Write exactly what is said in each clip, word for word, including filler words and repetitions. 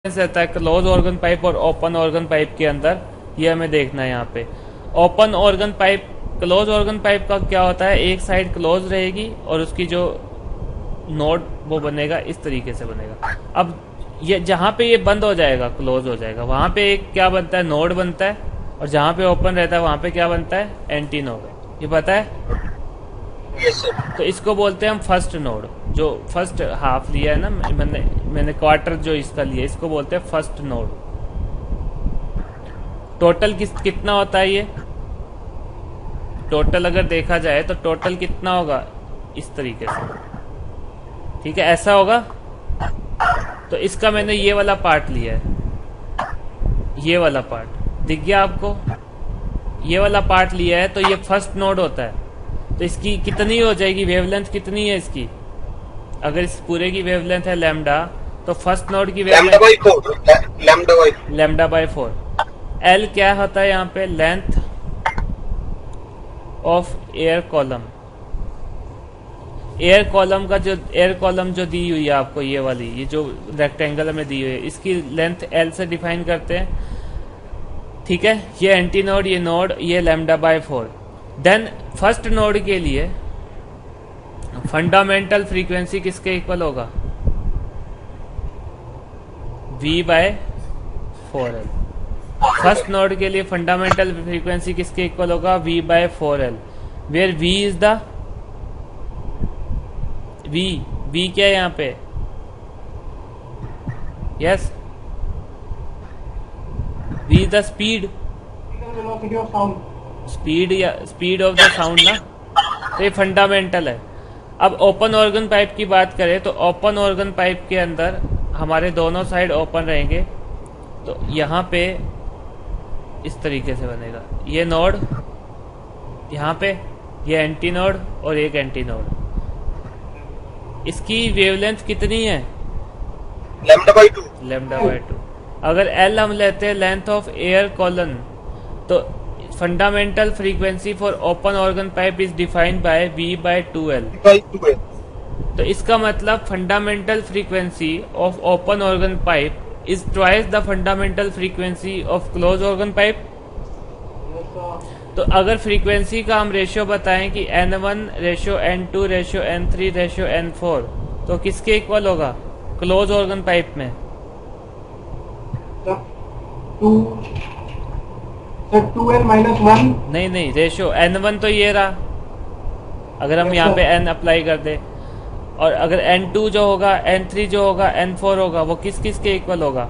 रहता है close organ pipe और ओपन ऑर्गन पाइप के अंदर, ये हमें देखना है यहाँ पे। Open organ pipe, close organ pipe का क्या होता है, एक साइड क्लोज रहेगी और उसकी जो नोड वो बनेगा इस तरीके से बनेगा। अब ये जहाँ पे ये बंद हो जाएगा, क्लोज हो जाएगा, वहां पे एक क्या बनता है, नोड बनता है, और जहाँ पे ओपन रहता है वहां पे क्या बनता है, एंटी नोड। ये पता है? yes, तो इसको बोलते हैं हम फर्स्ट नोड। जो फर्स्ट हाफ लिया है ना मैंने मैंने क्वार्टर जो इसका लिया, इसको बोलते हैं फर्स्ट नोड। टोटल किस कितना होता है ये, टोटल अगर देखा जाए तो टोटल कितना होगा, इस तरीके से, ठीक है, ऐसा होगा। तो इसका मैंने ये वाला पार्ट लिया है, ये वाला पार्ट दिख गया आपको, ये वाला पार्ट लिया है, तो ये फर्स्ट नोड होता है। तो इसकी कितनी हो जाएगी, वेवलेंथ कितनी है इसकी, अगर इस पूरे की वेवलेंथ है लैम्डा, तो फर्स्ट नोड की lambda by four, lambda by lambda by four. L क्या होता है यहाँ पे, length of air column. Air column का जो एयर कॉलम जो दी हुई है आपको, ये वाली, ये जो रेक्टेंगल में दी हुई है, इसकी लेंथ एल से डिफाइन करते हैं, ठीक है। ये एंटी नोड, ये नोड, ये lambda by four. Then first node के लिए फंडामेंटल फ्रीक्वेंसी किसके इक्वल होगा, V by four L. First node के लिए फंडामेंटल फ्रीक्वेंसी किसके इक्वल होगा, V by four L, where V is the V V क्या है यहाँ पे, yes, V the speed, speed या स्पीड ऑफ द साउंड ना, तो ये फंडामेंटल है। अब ओपन ऑर्गन पाइप की बात करें तो ओपन ऑर्गन पाइप के अंदर हमारे दोनों साइड ओपन रहेंगे, तो यहाँ पे इस तरीके से बनेगा, ये नोड यहाँ पे, ये एंटी नोड और एक एंटी नोड। इसकी वेवलेंथ कितनी है, lambda by two, lambda by two. अगर एल हम लेते हैं लेंथ ऑफ एयर कॉलन, तो fundamental frequency for open organ pipe is defined by V by two L. तो इसका मतलब fundamental frequency of open organ pipe is twice the fundamental frequency of close organ pipe. तो अगर frequency का हम ratio बताएं कि N one ratio N two ratio N three ratio N four, तो किसके इक्वल होगा, क्लोज ऑर्गन पाइप में, टू एल माइनस वन। नहीं नहीं, रेशियो एन वन तो ये रहा, अगर हम यहाँ पे एन अप्लाई कर दे, और अगर एन टू जो होगा, एन थ्री जो होगा, एन फोर होगा, वो किस किस के इक्वल होगा,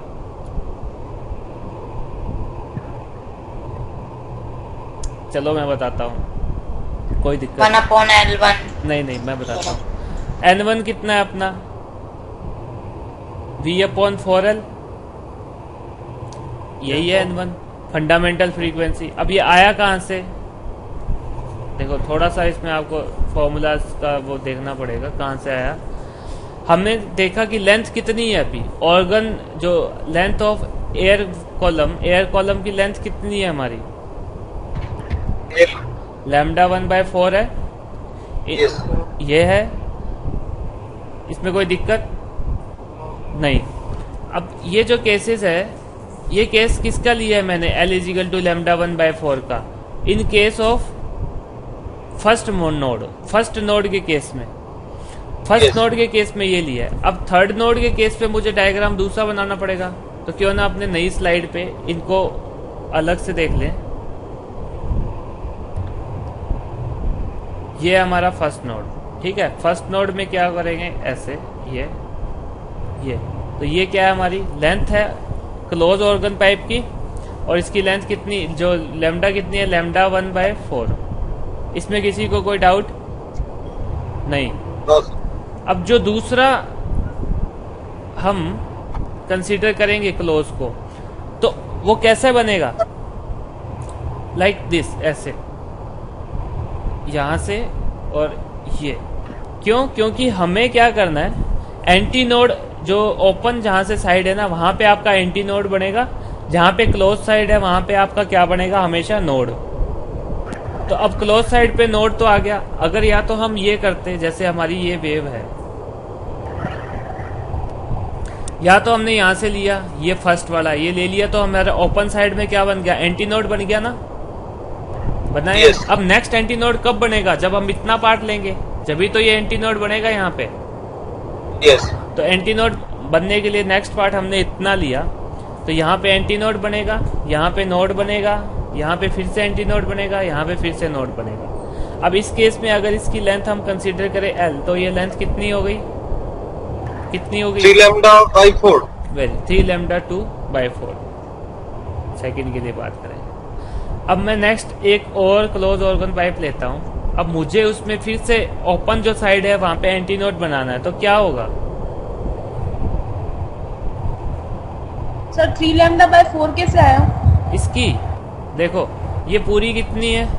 चलो मैं बताता हूँ, कोई दिक्कत वन अपॉन एल वन। नहीं नहीं, मैं बताता हूँ। एन वन कितना है अपना, V अपॉन फोर एल, यही है एन वन फंडामेंटल फ्रीक्वेंसी। अब ये आया कहाँ से, देखो थोड़ा सा इसमें आपको फॉर्मूलाज का वो देखना पड़ेगा, कहाँ से आया। हमने देखा कि लेंथ कितनी है अभी, ऑर्गन जो length of air column, air column की लेंथ कितनी है हमारी, लैम्डा वन बाय फोर है, yes. ये है, इसमें कोई दिक्कत नहीं। अब ये जो केसेस है, ये केस किसका लिया है मैंने, L equal to lambda one by four का, in case of first node, first node के केस में, फर्स्ट yes. नोड के केस में ये लिया है। अब थर्ड नोड के केस पे मुझे डायग्राम दूसरा बनाना पड़ेगा, तो क्यों ना अपने नई स्लाइड पे इनको अलग से देख लें। ये हमारा फर्स्ट नोड, ठीक है। फर्स्ट नोड में क्या करेंगे, ऐसे, ये ये तो ये क्या है, हमारी लेंथ है क्लोज ऑर्गन पाइप की, और इसकी लेंथ कितनी, जो लैम्डा कितनी है, लैम्डा वन बाय फोर। इसमें किसी को कोई डाउट नहीं। अब जो दूसरा हम कंसीडर करेंगे क्लोज को, तो वो कैसे बनेगा, लाइक like दिस, ऐसे, यहां से और ये, क्यों, क्योंकि हमें क्या करना है, एंटी नोड जो ओपन जहां से साइड है ना, वहां पे आपका एंटी नोड बनेगा, जहां पे क्लोज साइड है वहां पे आपका क्या बनेगा, हमेशा नोड। तो अब क्लोज साइड पे नोड तो आ गया, अगर या तो हम ये करते, जैसे हमारी ये वेव है, या तो हमने यहाँ से लिया ये फर्स्ट वाला, ये ले लिया तो हमारा ओपन साइड में क्या बन गया, एंटी नोड बन गया ना, बना है। Yes. अब नेक्स्ट एंटी नोड कब बनेगा, जब हम इतना पार्ट लेंगे, जब तो ये एंटी नोड बनेगा यहाँ पे। यस तो एंटी नोड बनने के लिए नेक्स्ट पार्ट हमने इतना लिया, तो यहाँ पे एंटी नोड बनेगा, यहाँ पे नोड बनेगा, यहाँ पे फिर से एंटी नोड बनेगा, यहाँ पे फिर से नोड बनेगा। अब इस केस में अगर इसकी लेंथ हम कंसीडर करें एल, तो ये लेंथ कितनी हो गई, कितनी हो गई, three lambda by four. Very three lambda two by four second के लिए बात करें। अब मैं नेक्स्ट एक और क्लोज ऑर्गन पाइप लेता हूँ। अब मुझे उसमें फिर से ओपन जो साइड है वहां पे एंटी नोड बनाना है, तो क्या होगा sir? Three lambda by four कैसे आया? इसकी देखो, ये पूरी कितनी है,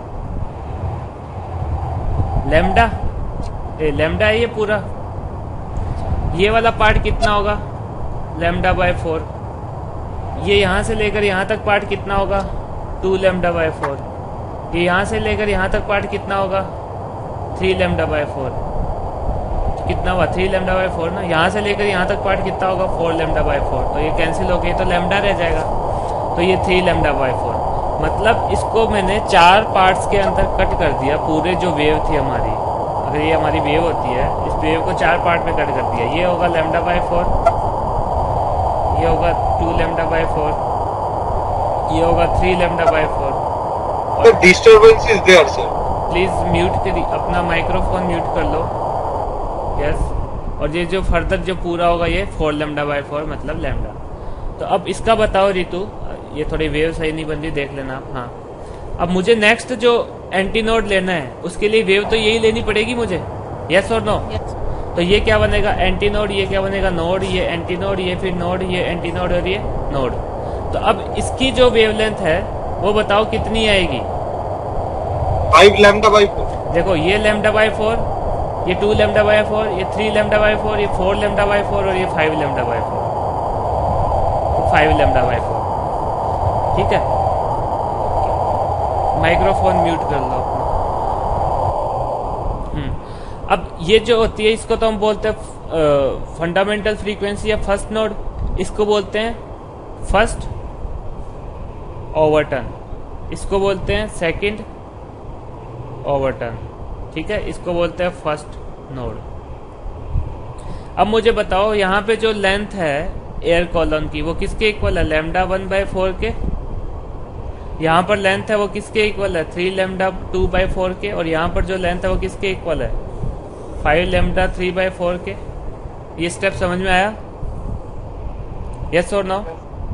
लेमडा ए लेमडा है ये पूरा, ये वाला पार्ट कितना होगा, लेमडा बाय फोर। ये यहां से लेकर यहां तक पार्ट कितना होगा, टू लेमडा बाय फोर। ये यहां से लेकर यहां तक पार्ट कितना होगा, थ्री लेमडा बाय फोर। कितना हुआ, थ्री लेमडा बाय फोर ना। यहाँ से लेकर यहाँ तक पार्ट कितना होगा, फोर लेमडा बाय फोर। तो ये कैंसिल हो गया, तो लेमडा रह जाएगा, तो ये थ्री लेमडा बाय फोर। मतलब इसको मैंने चार पार्ट्स के अंदर कट कर दिया, पूरे जो वेव थी हमारी, अगर ये हमारी वेव होती है, इस वेव को चार पार्ट में कट कर दिया। ये होगा लेमडा बाय फोर, ये होगा टू लेमडा बाय फोर, ये होगा three lambda by four. Disturbance is there sir, please mute कर, अपना माइक्रोफोन म्यूट कर लो। Yes yes. और ये जो फर्दर जो पूरा होगा ये फोर लेमडा बाय फोर मतलब लेमडा। तो अब इसका बताओ रितु, ये थोड़ी वेव सही नहीं बन रही, देख लेना आप। हाँ, अब मुझे नेक्स्ट जो एंटी नोड लेना है उसके लिए वेव तो यही लेनी पड़ेगी मुझे, यस और नो? तो ये क्या बनेगा, एंटी नोड, ये क्या बनेगा, नोड, ये एंटी नोड, ये फिर नोड, ये एंटी नोड और ये नोड। तो अब इसकी जो वेवलेंथ है वो बताओ कितनी आएगी, फाइव लैम्डा बाई फोर। देखो ये लेमडा बाय फोर, ये टू लेमडा बाय फोर, ये थ्री लेमडा बाय फोर, ये फोर लेमडा बाय फोर और ये five lambda by four, five lambda by four. ठीक है, माइक्रोफोन म्यूट कर लो अपना। हम्म अब ये जो होती है इसको तो हम बोलते हैं फंडामेंटल फ्रीक्वेंसी या फर्स्ट नोड, इसको बोलते हैं फर्स्ट ओवरटर्न, इसको बोलते हैं सेकंड ओवरटर्न। ठीक है, इसको बोलते हैं फर्स्ट नोड। अब मुझे बताओ यहाँ पे जो लेंथ है एयर कॉलम की वो किसके इक्वल है, लेमडा वन बाय फोर के। यहाँ पर लेंथ है वो किसके इक्वल है, three lambda two by four के। और यहाँ पर जो लेंथ है वो किसके इक्वल है, five lambda three by four के। ये स्टेप समझ में आया, यस और no?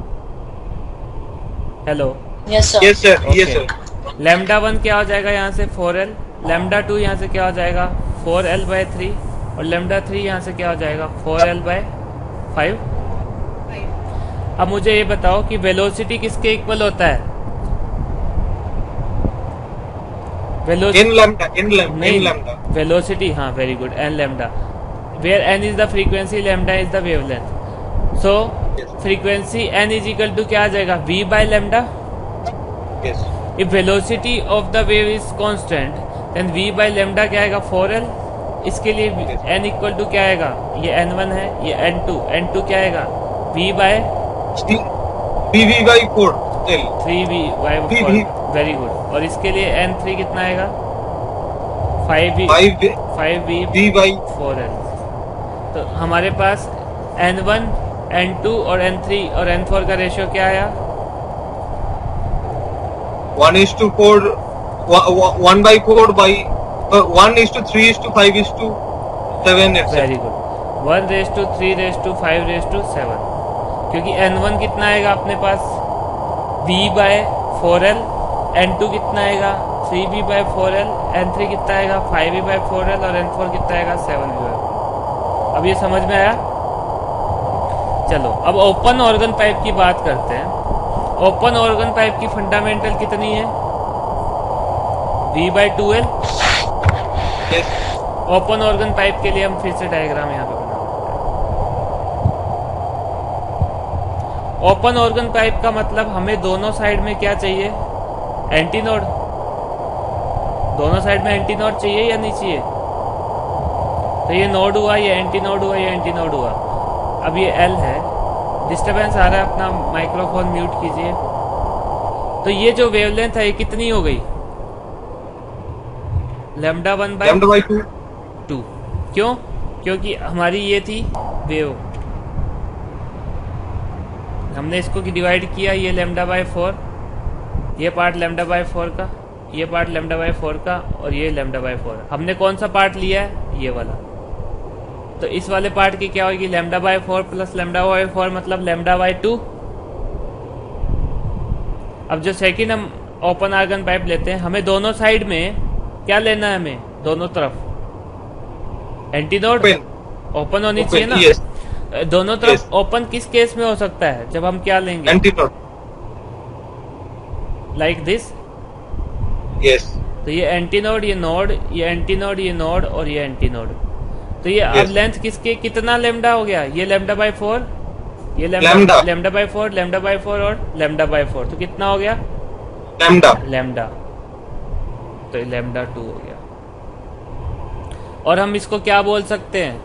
Hello, yes sir, yes sir. Lambda one क्या हो जाएगा यहाँ से, फोर एल। लेमडा टू यहाँ से क्या हो जाएगा, फोर एल बाय थ्री। और लेमडा थ्री यहाँ से क्या हो जाएगा, फोर एल बाय फाइव। अब मुझे ये बताओ कि वेलोसिटी किसके इक्वल होता है, N lambda, N lambda, velocity, हाँ very good, N lambda, where N is the frequency, lambda is the wavelength. So frequency N is equal to क्या आ जाएगा, V by lambda. Yes, if velocity of the wave is constant then v by lambda क्या आएगा, four L. इसके लिए n equal to क्या आएगा, ये एन वन है, ये एन टू, एन टू क्या आएगा, v by V V by four L, three V by four, very good. और इसके लिए एन थ्री कितना आएगा, five V, five V V by four L. तो हमारे पास एन वन, एन टू और एन थ्री और एन फोर का रेशियो क्या आया, one is to four, one by four by one is to three is to five is to seven. Very good, one raise to three is to five is to seven. क्योंकि N one कितना आएगा अपने पास, v by four L. N two कितना आएगा, three V by four L. N three कितना आएगा, five V by four L. और एन फोर कितना आएगा, सेवन वी बाय। अब ये समझ में आया? चलो अब ओपन ऑर्गन पाइप की बात करते हैं। ओपन ऑर्गन पाइप की फंडामेंटल कितनी है, v by two L. Open organ pipe के लिए हम फिर से डायग्राम यहाँ पे बना। ओपन ऑर्गन पाइप का मतलब हमें दोनों साइड में क्या चाहिए, एंटी नोड। दोनों साइड में एंटी नोड चाहिए या नहीं चाहिए? तो ये नोड हुआ, ये एंटी नोड हुआ, ये एंटी नोड हुआ। अब ये एल है, डिस्टरबेंस आ रहा है, अपना माइक्रोफोन म्यूट कीजिए। तो ये जो वेवलेंथ है ये कितनी हो गई? Lambda one by lambda by two. Two. क्यों? क्योंकि हमारी ये थी वेव, हमने इसको डिवाइड किया, ये लैम्डा बाई फोर, ये पार्ट लैम्डा बाई फोर का, ये पार्ट लैम्डा बाई फोर का, और ये लैम्डा बाई फोर। हमने कौन सा पार्ट लिया है? ये वाला। तो इस वाले पार्ट की क्या होगी? Lambda by four plus lambda by four मतलब लैम्डा बाई टू। अब जो सेकंड हम ओपन आर्गन पाइप लेते हैं, हमें दोनों साइड में क्या लेना है? हमें दोनों तरफ एंटीनोड ओपन होनी चाहिए ना। yes. दोनों तरफ yes. ओपन किस केस में हो सकता है? जब हम क्या लेंगे? एंटीनोड। Like this. यस। तो ये एंटीनोड, ये नोड, ये एंटीनोड, ये नोड और ये एंटीनोड। तो ये yes. अब लेंथ किसके कितना लेमडा हो गया? ये लेमडा बाई फोर, ये lambda lambda by four, lambda by four और लेमडा बाई फोर। तो कितना हो गया? Lambda lambda. तो लेमडा टू हो गया। और हम इसको क्या बोल सकते हैं?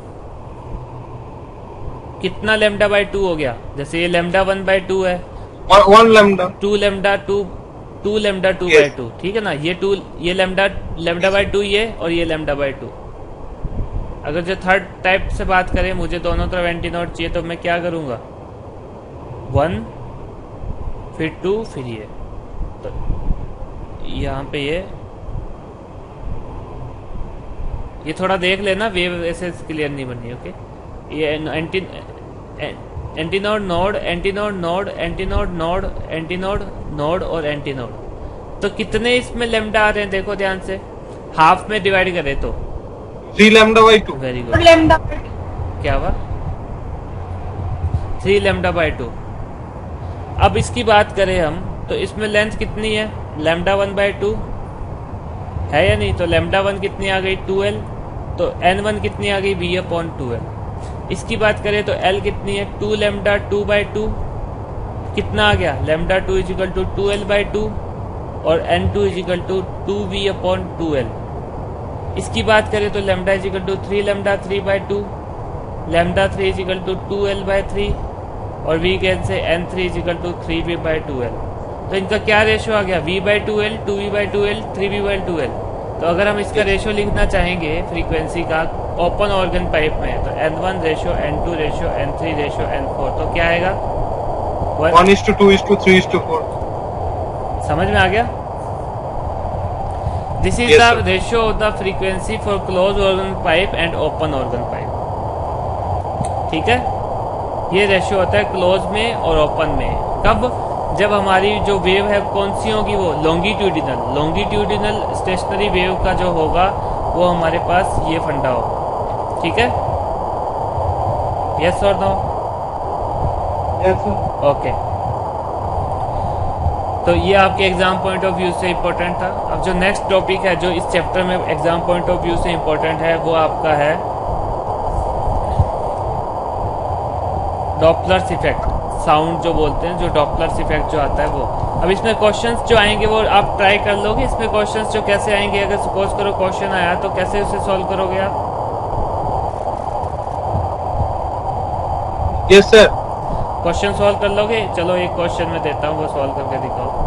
कितना लेमडा बाई टू हो गया? जैसे ये लेमडा वन बाई टू है, one lambda, two lambda two, two lambda two by two, ठीक है ना। ये टू, ये लेमडा लेमडा बाई टू ये, और ये लेमडा बाई टू। अगर जो थर्ड टाइप से बात करें, मुझे दोनों तरफ एंटीनोड चाहिए, तो मैं क्या करूंगा? वन, फिर टू, फिर ये। तो यहाँ पे ये ये थोड़ा देख लेना, वेव ऐसे क्लियर नहीं बनी। ओके, ये anti antinode node, antinode node, antinode node, antinode node और एंटीनोड। तो कितने इसमें लेमडा आ रहे हैं? देखो ध्यान से, हाफ में डिवाइड करें तो three lambda by two. Very good. Lambda क्या हुआ? Three lambda by two. अब इसकी बात करें हम, तो इसमें लेंथ कितनी है? लेमडा वन बाई टू है या नहीं? तो लेमडा वन कितनी आ गई? Two L. तो एन वन कितनी आ गई? V upon two L. इसकी बात करें तो एल कितनी है? Two lambda two by two. कितना आ गया? Lambda two equal to two L by two, और N two equal to two V upon two L. इसकी बात करें तो lambda equal to three lambda three by two, lambda three equal to two L by three, और we can say N three equal to three V by two L. तो इनका क्या ratio आ गया? V by two L, two V by two L, three V by two L. तो अगर हम इसका रेशो लिखना चाहेंगे फ्रीक्वेंसी का ओपन ऑर्गन पाइप में, तो N one ratio, n two ratio, n three ratio, n four. तो क्या आएगा? One is to two is to three is to four. समझ में आ गया? This is the ratio of the frequency for close organ pipe and open organ pipe. ठीक है, ये रेशियो होता है क्लोज में और ओपन में। कब? जब हमारी जो वेव है कौन सी होगी? वो लॉन्गिट्यूडिनल। लॉन्गिट्यूडिनल स्टेशनरी वेव का जो होगा वो हमारे पास ये फंडा होगा। ठीक है, यस और नो? Yes sir. ओके, तो ये आपके एग्जाम पॉइंट ऑफ व्यू से इम्पोर्टेंट था। अब जो नेक्स्ट टॉपिक है जो इस चैप्टर में एग्जाम पॉइंट ऑफ व्यू से इम्पोर्टेंट है, वो आपका है डॉपलर्स इफेक्ट। साउंड जो बोलते हैं, जो डॉपलर्स इफेक्ट जो आता है वो। अब इसमें क्वेश्चंस जो आएंगे वो आप ट्राई कर लोगे। इसमें क्वेश्चंस जो कैसे आएंगे, अगर सपोज करो क्वेश्चन आया तो कैसे उसे सॉल्व करोगे आप? Yes sir. क्वेश्चन सॉल्व कर लोगे? चलो एक क्वेश्चन में देता हूँ, वो सॉल्व करके दिखाओ।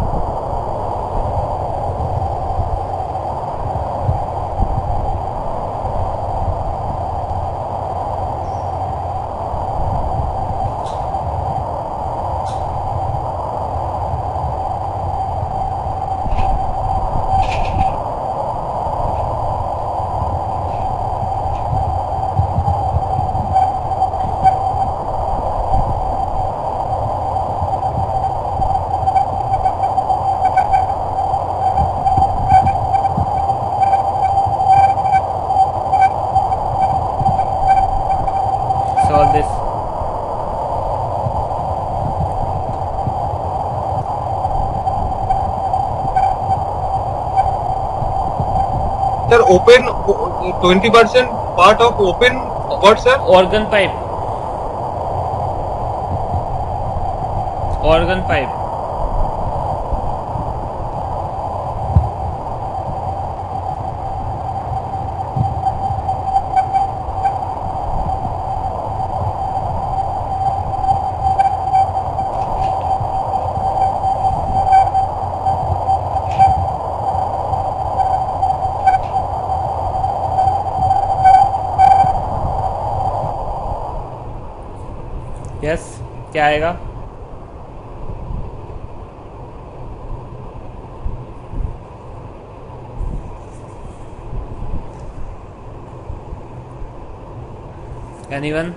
Solve this. Sir, open twenty percent part of open what sir? Organ pipe. Organ pipe. क्या आएगा? एनीवन?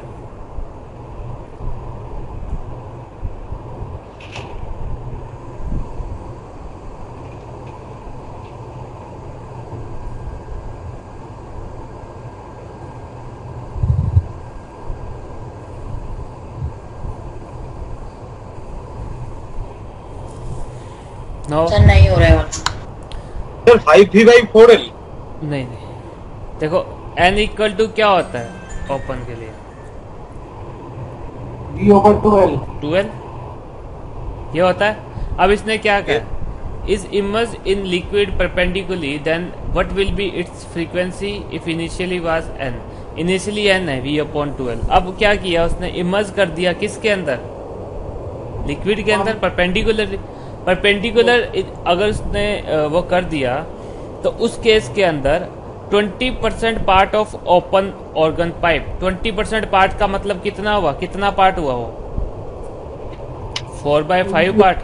नो सर नहीं हो रहा है sir five V by four L. नहीं नहीं, देखो n इक्वल टू क्या होता है ओपन के लिए? V over two L. Two L ये होता है। अब इसने क्या कहा? Is emerge in liquid perpendicularly then what will be its frequency if initially was n। Initially n है v अपॉन टू एल। अब क्या किया उसने? इमर्ज कर दिया किसके अंदर? लिक्विड के अंदर परपेंडिकुलर। परपेंडिकुलर अगर उसने वो कर दिया तो उस केस के अंदर twenty percent part of open organ pipe. Twenty percent part का मतलब कितना हुआ? कितना पार्ट हुआ वो? Four by five part.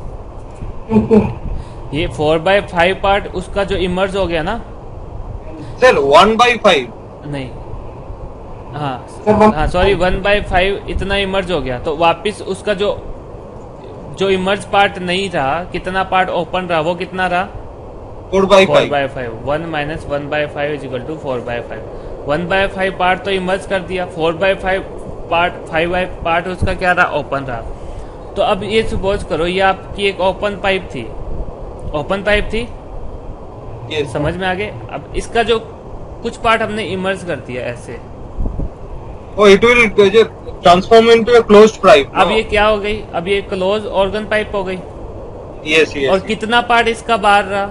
ये फोर बाय फाइव पार्ट उसका जो इमर्ज हो गया ना सर वन बाई फाइव। नहीं, हाँ हाँ सॉरी, वन बाय फाइव इतना इमर्ज हो गया। तो वापिस उसका जो जो इमर्ज पार्ट नहीं रहा, कितना पार्ट ओपन रहा, वो कितना रहा? Four by four five. By five. One minus one by five is equal to four by five. One by five part तो इमर्ज कर दिया, four by five part five by part उसका क्या रहा? ओपन रहा। तो अब ये सपोज करो ये आपकी एक ओपन पाइप थी, ओपन पाइप थी, Yes. समझ में आ गए? अब इसका जो कुछ पार्ट हमने इमर्ज कर दिया ऐसे, Oh, it will transform into a closed pipe. अब ये क्या हो गई? अब ये क्लोज ऑर्गन पाइप हो गई। Yes, yes. और कितना पार्ट इसका बाहर रहा?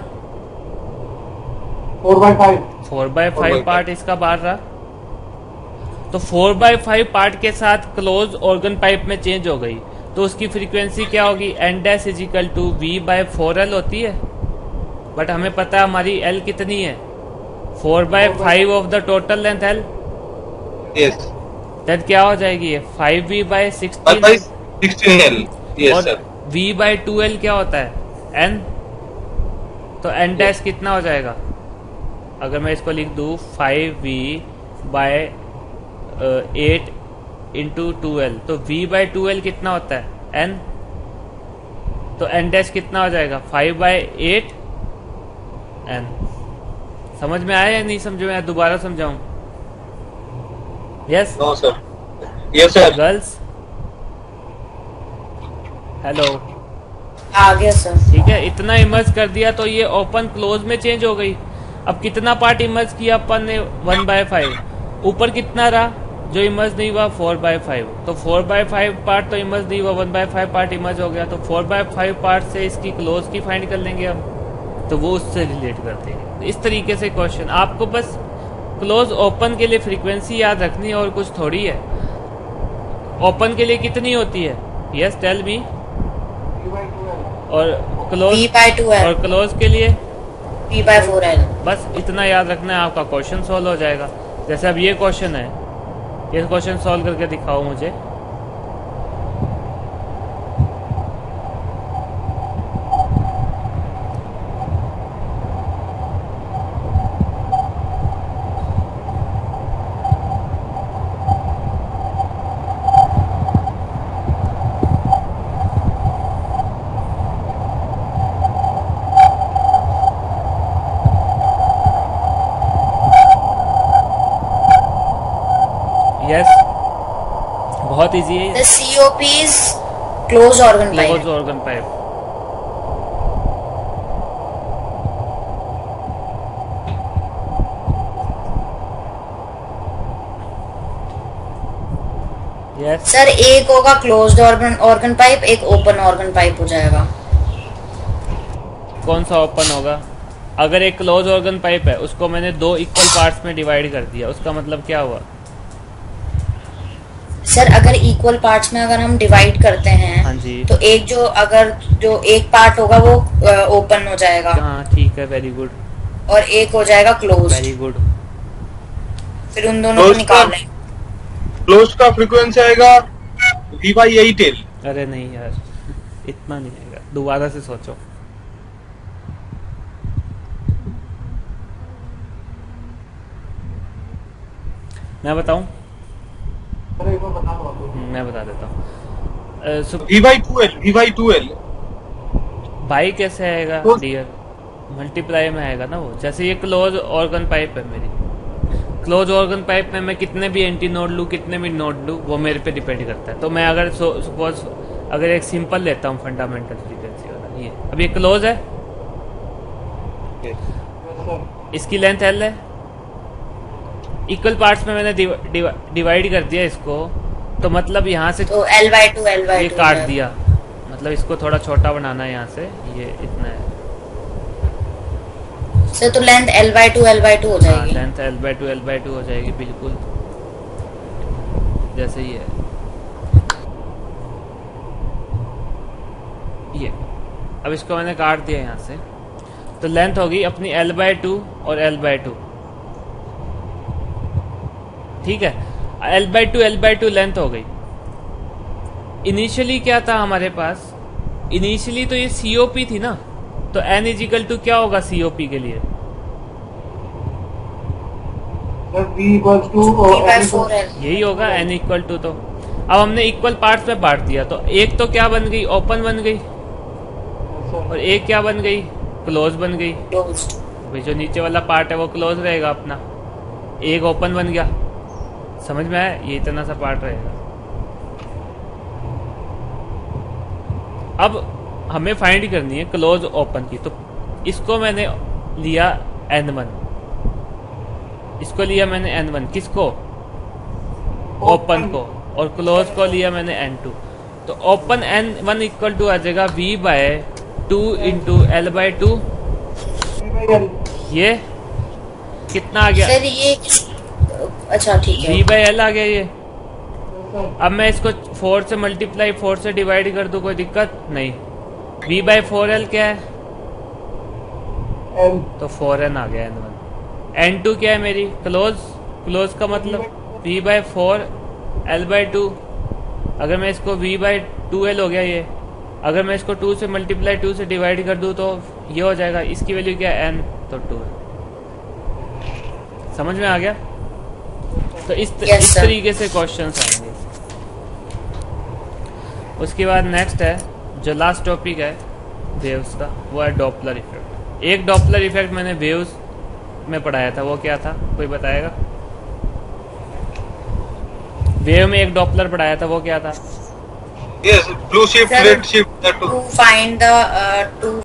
Four by five. Four by Four five by part इसका बाहर रहा। तो फोर बाय फाइव पार्ट के साथ क्लोज ऑर्गन पाइप में चेंज हो गई, तो उसकी फ्रीक्वेंसी क्या होगी? N dash is equal to V by four L होती है। बट हमें पता है हमारी एल कितनी है? Four by five of the total length L. Yes. Then क्या हो जाएगी ये? Five V by Five sixteen. by sixteen L. Yes, और sir. v by two L क्या होता है? n। तो n डैश कितना हो जाएगा? अगर मैं इसको लिख दूं five V by eight into two L, तो v बाय टू एल कितना होता है? n। तो n डैश कितना हो जाएगा? Five by eight n। समझ में आया या नहीं समझ में आया? दोबारा समझाऊं? Yes No, sir. Yes, sir. Girls, hello, आ गया सर। ठीक है। इतना इमर्ज कर दिया तो ये ओपन क्लोज में चेंज हो गई। अब कितना पार्ट इमर्ज किया अपन ने? One by five. ऊपर कितना रहा जो इमर्ज नहीं हुआ? Four by five. तो फोर बाय फाइव पार्ट तो इमर्ज नहीं हुआ, one by five part emerge हो गया। तो फोर बाय फाइव पार्ट से इसकी क्लोज की फाइंड कर लेंगे हम, तो वो उससे रिलेट करते हैं। इस तरीके से क्वेश्चन आपको बस क्लोज ओपन के लिए फ्रीक्वेंसी याद रखनी है और कुछ थोड़ी है। ओपन के लिए कितनी होती है? Yes tell me. और close V by two L. और क्लोज के लिए V by फोर एल। बस इतना याद रखना है, आपका क्वेश्चन सॉल्व हो जाएगा। जैसे अब ये क्वेश्चन है, ये क्वेश्चन सॉल्व करके दिखाओ मुझे। यस, बहुत इजी है। The C O P is closed organ close pipe. Organ pipe. Yes, sir एक होगा क्लोज्ड ऑर्गन ऑर्गन पाइप, एक ओपन ऑर्गन पाइप हो जाएगा। कौन सा ओपन होगा? अगर एक क्लोज ऑर्गन पाइप है उसको मैंने दो इक्वल पार्ट्स में डिवाइड कर दिया, उसका मतलब क्या हुआ? सर अगर इक्वल पार्ट्स में अगर हम डिवाइड करते हैं, हाँ जी। तो एक जो अगर जो एक पार्ट होगा वो ओपन हो जाएगा हाँ ठीक है, वेरी गुड और एक हो जाएगा क्लोज। Very good. फिर उन दोनों को Closed निकाल का- लें। क्लोज का फ्रीक्वेंसी आएगा V by eight L. अरे नहीं यार, इतना नहीं आएगा, दोबारा से सोचो। मैं बताऊं? सर एक बार बता दो आप। हम्म, मैं बता देता हूँ। V by two L. V by two L. By कैसे आएगा तो- डियर? मल्टीप्लाई में आएगा ना वो। जैसे ये क्लोज ऑर्गन पाइप है मेरी, क्लोज ऑर्गन पाइप में मैं कितने भी एंटी नोड लूँ, कितने भी नोड लूँ, वो मेरे पे डिपेंड करता है। तो मैं अगर सपोज अगर एक सिंपल लेता हूँ फंडामेंटल फ्रीक्वेंसी वाला, ये अब ये क्लोज है, यस सर। इसकी लेंथ एल है, इक्वल पार्ट्स में मैंने डिवाइड कर दिया इसको, तो मतलब यहाँ से तो L by two L by ये टू काट दिया, मतलब इसको थोड़ा छोटा बनाना है यहाँ से, ये इतना है। सर तो length L by two L by two हो जाएगी। Length L by two L by two हो जाएगी बिल्कुल, जैसे ही है ये। अब इसको मैंने काट दिया यहाँ से, तो लेंथ होगी अपनी एल बाई टू और एल बाई टू, ठीक है। L by two L by two length हो गई। इनिशियली क्या था हमारे पास? इनिशियली तो ये सीओपी थी ना, तो एन इजिकल टू क्या होगा सीओपी के लिए? Sir V equals to V by four L. यही होगा एन इक्वल टू। तो अब हमने इक्वल पार्ट्स में बांट दिया, तो एक तो क्या बन गई? ओपन बन गई, और एक क्या बन गई? क्लोज बन गई। क्लोज्ड। भाई जो नीचे वाला पार्ट है वो क्लोज रहेगा अपना, एक ओपन बन गया। समझ में आया? ये इतना सा पार्ट रहेगा। अब हमें फाइंड करनी है क्लोज ओपन की, तो इसको मैंने लिया एन वन, इसको लिया मैंने एन वन, किसको? ओपन को, और क्लोज को लिया मैंने एन टू। तो open N one equal to आ जाएगा V by two into L by two. V by L। ये कितना आ गया? सर ये अच्छा ठीक है। वी बाय एल आ गया ये। Yes sir. अब मैं इसको फोर से मल्टीप्लाई फोर से डिवाइड कर दूं, कोई दिक्कत नहीं। वी बाय फोर एल क्या है? L। तो फोर एन आ गया एन वन। एन टू क्या है मेरी? क्लोज। क्लोज का मतलब V by four L by two. अगर मैं इसको वी बाय टू एल हो गया ये, अगर मैं इसको टू से मल्टीप्लाई टू से डिवाइड कर दूं तो ये हो जाएगा, इसकी वैल्यू क्या है? एन, तो टू है। समझ में आ गया? तो इस, Yes, इस sir. तरीके से क्वेश्चंस आएंगे। उसके बाद नेक्स्ट है, जो लास्ट टॉपिक है वेव्स का, वो है डॉपलर इफेक्ट। एक डॉपलर इफेक्ट मैंने वेव्स में पढ़ाया था, वो क्या था? कोई बताएगा? वेव में एक डॉपलर पढ़ाया था, वो क्या था? Yes, blue shift, Sir, red shift, that too too. Find the to